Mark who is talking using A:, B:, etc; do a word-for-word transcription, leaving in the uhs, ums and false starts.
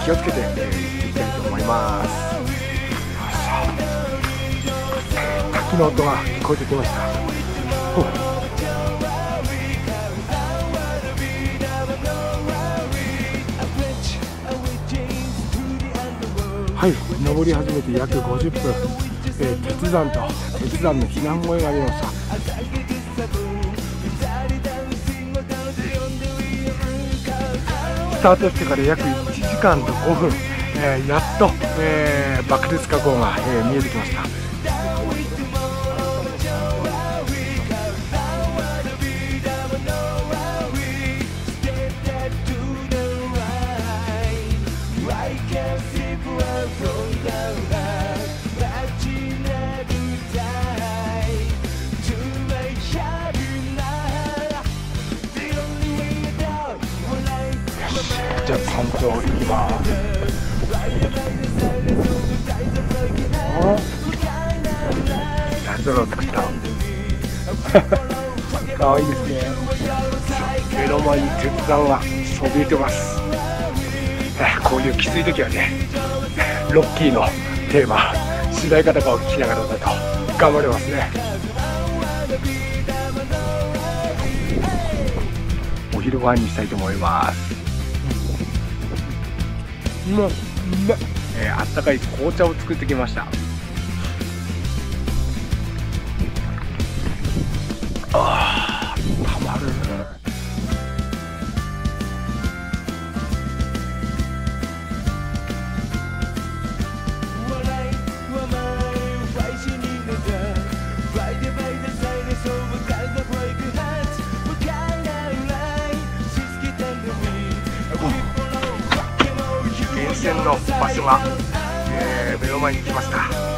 A: 気をつけて、えー、行っていきたいと思います。滝の音が聞こえてきました。はい、登り始めて約ごじゅっぷん、えー、鉄山と鉄山の避難声が出ました。スタートしてから約いちじかんとごふん、えー、やっと、えー、爆裂火口が、えー、見えてきました。じゃあ山頂行きます。何だろう作ったかわいいですね。目の前に鉄山がそびえてます。こういうきつい時はね、ロッキーのテーマ主題歌とかを聴きながらだと頑張れますね。お昼ご飯にしたいと思います。うん、うまい、えー、あったかい紅茶を作ってきました。あー、たまる。源泉の場所が、えー、目の前に来ました。